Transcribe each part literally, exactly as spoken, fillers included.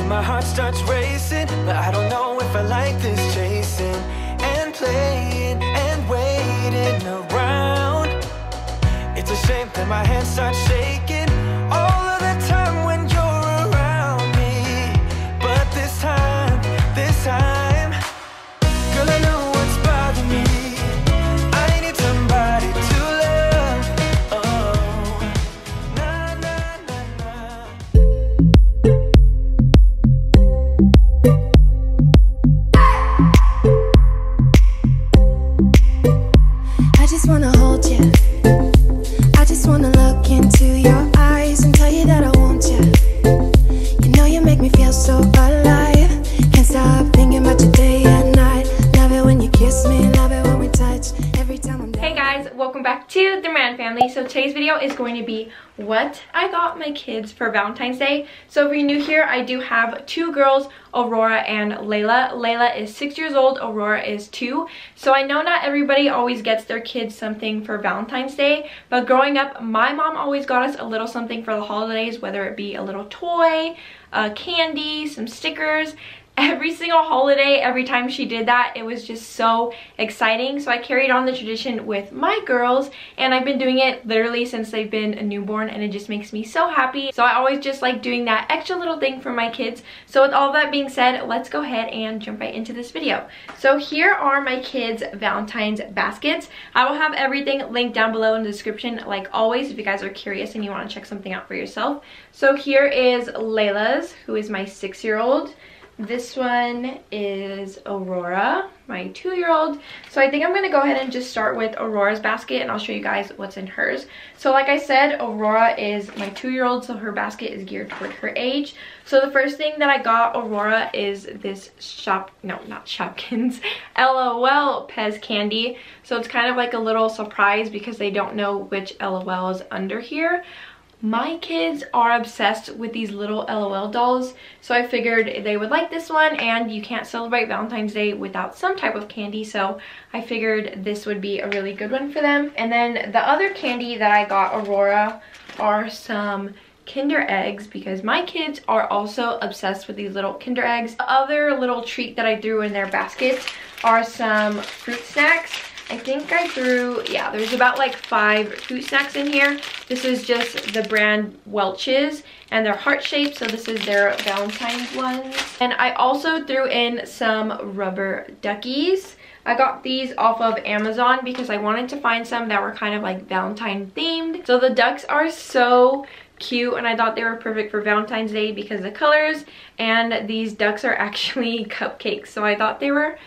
and my heart starts racing, but I don't know if I like this chasing and playing and waiting around. It's a shame that my hands start shaking all of the time when you're around me. But this time, this time, girl, I know what's bothering me. I need somebody to love. Oh, na na na na. I just wanna hold you. I just wanna look into your eyes and tell you that I want you. You know you make me feel so alive. Can't stop thinking about you day and night. Love it when you kiss me, love it when we touch. Every time I'm down. Hey guys, welcome back to the Moran family. So today's video is going to be what I got my kids for Valentine's Day. So if you're new here, I do have two girls, Aurora and Layla. Layla is six years old, Aurora is two. So I know not everybody always gets their kids something for Valentine's Day, but growing up, my mom always got us a little something for the holidays, whether it be a little toy, uh, candy, some stickers. Every single holiday, every time she did that, it was just so exciting. So I carried on the tradition with my girls, and I've been doing it literally since they've been a newborn, and it just makes me so happy. So I always just like doing that extra little thing for my kids. So with all that being said, let's go ahead and jump right into this video. So here are my kids' Valentine's baskets. I will have everything linked down below in the description like always if you guys are curious and you want to check something out for yourself. So here is Layla's, who is my six-year-old. This one is Aurora, my two-year-old. So I think I'm going to go ahead and just start with Aurora's basket, and I'll show you guys what's in hers. So like I said, Aurora is my two-year-old, so her basket is geared toward her age. So the first thing that I got Aurora is this Shop, no, not Shopkins, L O L Pez candy. So it's kind of like a little surprise because they don't know which L O L is under here. My kids are obsessed with these little L O L dolls, so I figured they would like this one, and you can't celebrate Valentine's Day without some type of candy, so I figured this would be a really good one for them. And then the other candy that I got Aurora are some Kinder eggs, because my kids are also obsessed with these little Kinder eggs. The other little treat that I threw in their baskets are some fruit snacks. I think I threw, yeah, there's about like five fruit snacks in here. This is just the brand Welch's, and they're heart-shaped, so this is their Valentine's ones. And I also threw in some rubber duckies. I got these off of Amazon because I wanted to find some that were kind of like Valentine themed. So the ducks are so cute, and I thought they were perfect for Valentine's Day because of the colors, and these ducks are actually cupcakes, so I thought they were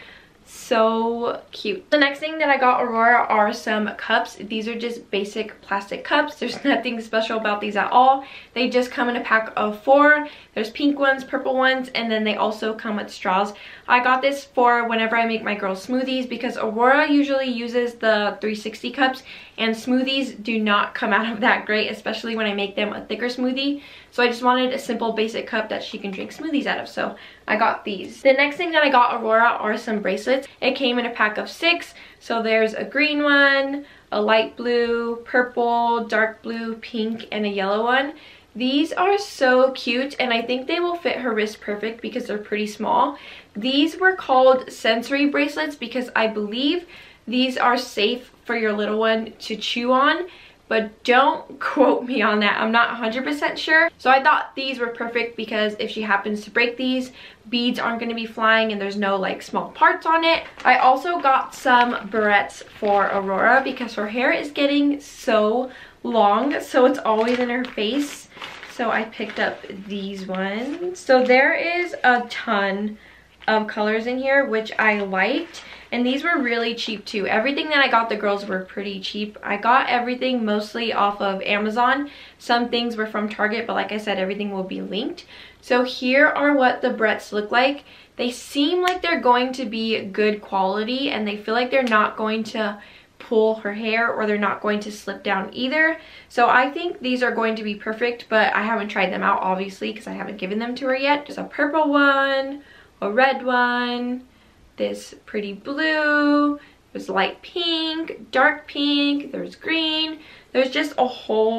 so cute. The next thing that I got Aurora are some cups. These are just basic plastic cups. There's nothing special about these at all. They just come in a pack of four. There's pink ones, purple ones, and then they also come with straws. I got this for whenever I make my girls smoothies because Aurora usually uses the three sixty cups, and smoothies do not come out of that great, especially when I make them a thicker smoothie. So I just wanted a simple basic cup that she can drink smoothies out of, so I got these. The next thing that I got Aurora are some bracelets. It came in a pack of six, so there's a green one, a light blue, purple, dark blue, pink, and a yellow one. These are so cute, and I think they will fit her wrist perfect because they're pretty small. These were called sensory bracelets because I believe these are safe for your little one to chew on, but don't quote me on that. I'm not one hundred percent sure. So I thought these were perfect because if she happens to break these, beads aren't going to be flying and there's no like small parts on it. I also got some barrettes for Aurora because her hair is getting so long, so it's always in her face. So I picked up these ones. So there is a ton of colors in here, which I liked, and these were really cheap too. Everything that I got the girls were pretty cheap. I got everything mostly off of Amazon. Some things were from Target, but like I said, everything will be linked. So here are what the barrettes look like. They seem like they're going to be good quality, and they feel like they're not going to pull her hair, or they're not going to slip down either. So I think these are going to be perfect, but I haven't tried them out obviously because I haven't given them to her yet. There's a purple one, a red one, this pretty blue, there's light pink, dark pink, there's green. There's just a whole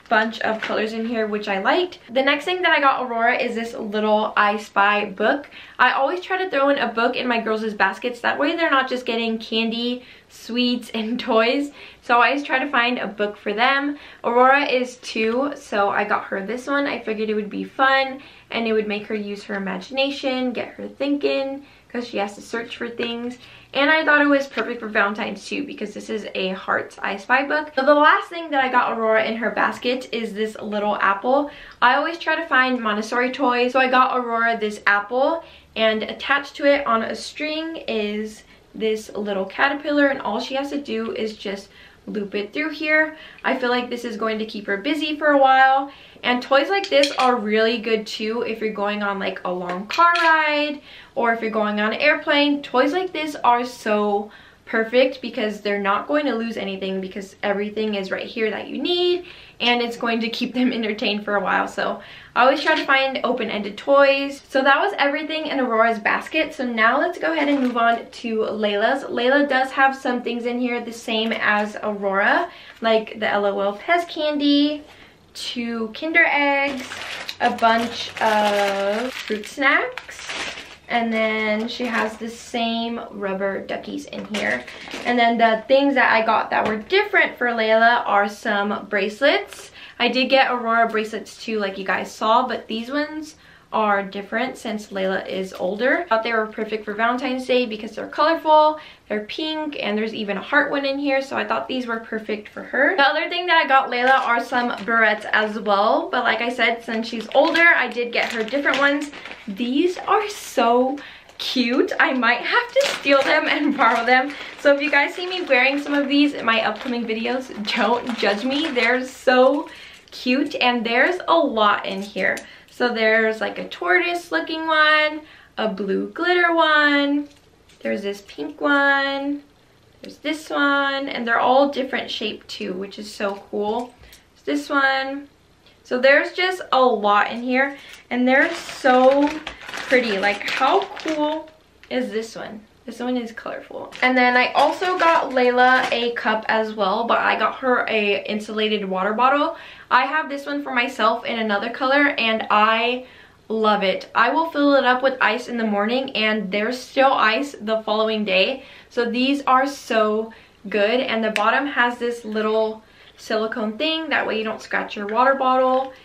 bunch of colors in here, which I liked. The next thing that I got Aurora is this little I Spy book. I always try to throw in a book in my girls' baskets. That way they're not just getting candy, sweets, and toys. So I always try to find a book for them. Aurora is two, so I got her this one. I figured it would be fun and it would make her use her imagination, get her thinking, because she has to search for things. And I thought it was perfect for Valentine's too, because this is a Hearts I Spy book. So the last thing that I got Aurora in her basket is this little apple. I always try to find Montessori toys, so I got Aurora this apple, and attached to it on a string is this little caterpillar, and all she has to do is just loop it through here. I feel like this is going to keep her busy for a while. And toys like this are really good too if you're going on like a long car ride, or if you're going on an airplane. Toys like this are so perfect because they're not going to lose anything, because everything is right here that you need, and it's going to keep them entertained for a while. So I always try to find open-ended toys. So that was everything in Aurora's basket. So now let's go ahead and move on to Layla's. Layla does have some things in here the same as Aurora, like the LOL Pez candy, two Kinder eggs, a bunch of fruit snacks, and then she has the same rubber duckies in here. And then the things that I got that were different for Layla are some bracelets. I did get Aurora bracelets too, like you guys saw, but these ones are different since Layla is older. I thought they were perfect for Valentine's Day because they're colorful, they're pink, and there's even a heart one in here, so I thought these were perfect for her. The other thing that I got Layla are some barrettes as well, but like I said, since she's older, I did get her different ones. These are so cute. I might have to steal them and borrow them. So if you guys see me wearing some of these in my upcoming videos, don't judge me. They're so cute, and there's a lot in here. So there's like a tortoise looking one, a blue glitter one, there's this pink one, there's this one, and they're all different shape too, which is so cool. There's this one. So there's just a lot in here, and they're so pretty. Like, how cool is this one? This one is colorful. And then I also got Layla a cup as well, but I got her a insulated water bottle. I have this one for myself in another color, and I love it. I will fill it up with ice in the morning, and there's still ice the following day. So these are so good. And the bottom has this little silicone thing, that way you don't scratch your water bottle.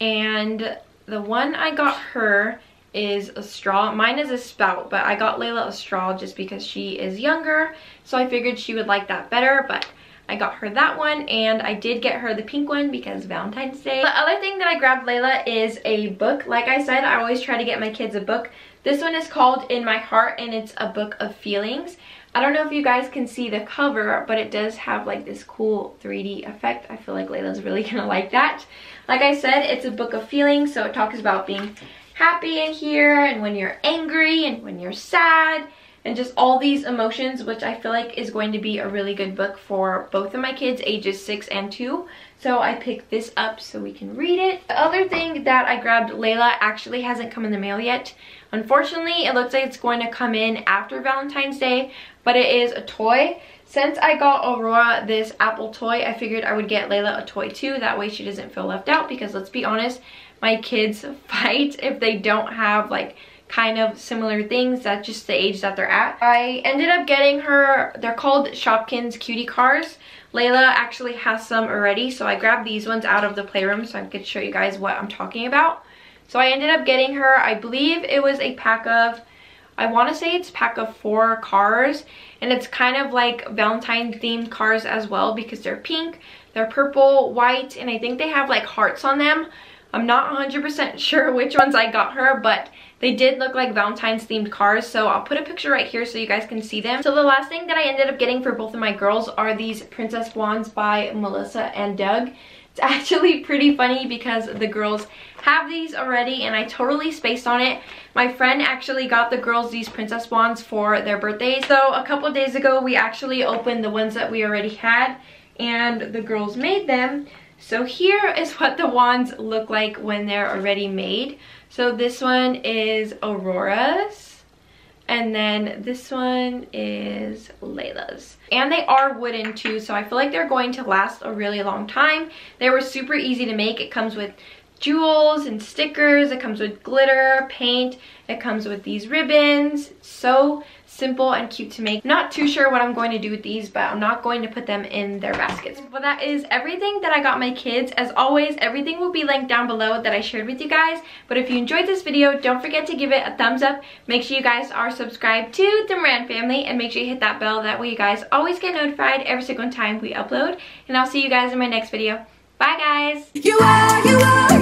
And the one I got her is a straw. Mine is a spout, but I got Layla a straw just because she is younger, so I figured she would like that better. But I got her that one, and I did get her the pink one because Valentine's Day. The other thing that I grabbed Layla is a book. Like I said, I always try to get my kids a book. This one is called In My Heart, and it's a book of feelings. I don't know if you guys can see the cover, but it does have like this cool three D effect. I feel like Layla's really gonna like that. Like I said, it's a book of feelings, so it talks about being happy in here, and when you're angry, and when you're sad, and just all these emotions, which I feel like is going to be a really good book for both of my kids, ages six and two. So I picked this up so we can read it. The other thing that I grabbed Layla actually hasn't come in the mail yet. Unfortunately, it looks like it's going to come in after Valentine's Day, but it is a toy. Since I got Aurora this Apple toy, I figured I would get Layla a toy too. That way she doesn't feel left out, because let's be honest, my kids fight if they don't have like kind of similar things. That's just the age that they're at. I ended up getting her, they're called Shopkins Cutie Cars. Layla actually has some already, so I grabbed these ones out of the playroom so I could show you guys what I'm talking about. So I ended up getting her, I believe it was a pack of, I want to say it's a pack of four cars, and it's kind of like Valentine themed cars as well, because they're pink, they're purple, white, and I think they have like hearts on them. I'm not one hundred percent sure which ones I got her, but they did look like Valentine's themed cars, so I'll put a picture right here so you guys can see them. So the last thing that I ended up getting for both of my girls are these Princess Wands by Melissa and Doug. It's actually pretty funny because the girls have these already, and I totally spaced on it. My friend actually got the girls these Princess Wands for their birthdays. So a couple days ago, we actually opened the ones that we already had, and the girls made them. So here is what the wands look like when they're already made. So this one is Aurora's, And then this one is Layla's. And they are wooden too, so I feel like they're going to last a really long time. They were super easy to make. It comes with jewels and stickers. It comes with glitter, paint. It comes with these ribbons. So simple and cute to make. Not too sure what I'm going to do with these, but I'm not going to put them in their baskets. But that is everything that I got my kids. As always, everything will be linked down below that I shared with you guys. But if you enjoyed this video, don't forget to give it a thumbs up. Make sure you guys are subscribed to the Moran family, and make sure you hit that bell. That way you guys always get notified every single time we upload. And I'll see you guys in my next video. Bye guys! You are, you are.